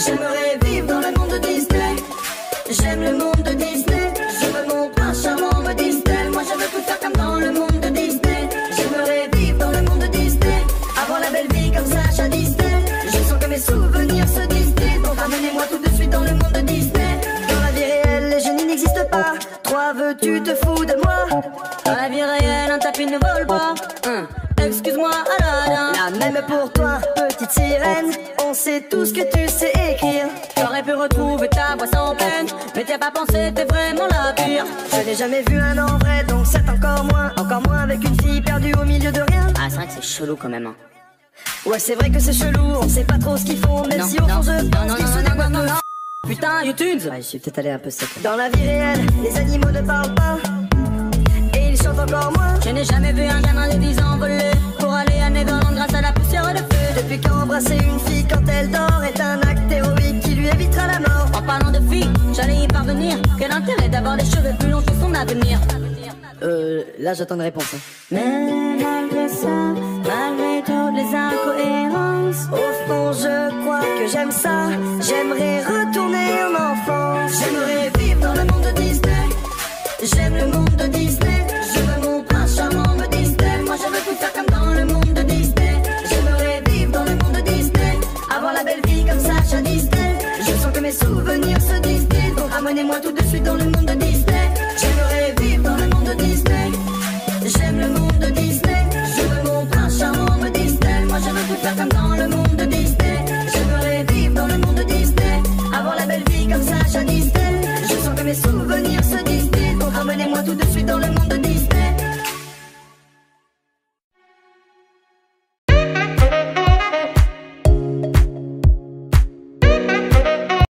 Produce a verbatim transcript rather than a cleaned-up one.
J'aimerais vivre dans le monde de Disney. J'aime le monde de Disney. Je veux mon prince charmant me Disney. Moi je veux tout faire comme dans le monde de Disney. J'aimerais vivre dans le monde de Disney. Avoir la belle vie comme Sacha Disney. Je sens que mes souvenirs se Disney. Donc ramenez-moi tout de suite dans le monde de Disney. Dans la vie réelle, les génies n'existent pas. Toi veux-tu te fous de moi? Dans la vie réelle, un tapis ne vole pas. Hum. Excuse-moi, Aladdin. La même pour toi, petite sirène. On sait tout ce que tu sais écrire. J'aurais pu retrouver ta voix sans peine, mais t'as pas pensé, t'es vraiment la pire. Je n'ai jamais vu un en vrai, donc c'est encore moins. Encore moins avec une fille perdue au milieu de rien. Ah, c'est vrai que c'est chelou quand même. Hein. Ouais, c'est vrai que c'est chelou, on sait pas trop ce qu'ils font. Même non, si au non, fond je non, pense non, qu'ils non, se non, dévoilent non, non, tous. non. Putain, YouTube. Ouais, je suis peut-être allé un peu sec. Dans la vie réelle, les animaux ne parlent pas. Et ils chantent encore moins. Je n'ai jamais vu un gamin de dix ans voler pour aller à Neverland grâce à la poussière de feu. Depuis qu'embrasser une fille quand elle dort est un acte héroïque qui lui évitera la mort. En parlant de filles, j'allais y parvenir. Quel intérêt d'avoir des cheveux plus longs que son avenir? Euh, là j'attends une réponse. Hein. Mais malgré ça, malgré toutes les incohérences, au fond je crois que j'aime ça. J'aimerais retourner en enfance. J'aimerais vivre dans le monde de Disney. J'aime le monde de Disney. Je veux mon prince charmant me Disney. Moi je veux tout faire comme dans le monde de Disney. J'aimerais vivre dans le monde de Disney. Avoir la belle vie comme Sacha Disney. Je sens que mes souvenirs se Disney. Donc ramenez-moi tout de suite dans le monde de Disney. J'aimerais vivre dans le monde de Disney. J'aime le monde de Disney. Je veux mon prince charmant me Disney. Moi je veux tout faire comme dans le monde de Disney. J'aimerais vivre dans le monde de Disney. Avoir la belle vie comme Sacha Disney. Je sens que mes souvenirs se Disney. Donc ramenez-moi tout de suite dans le monde de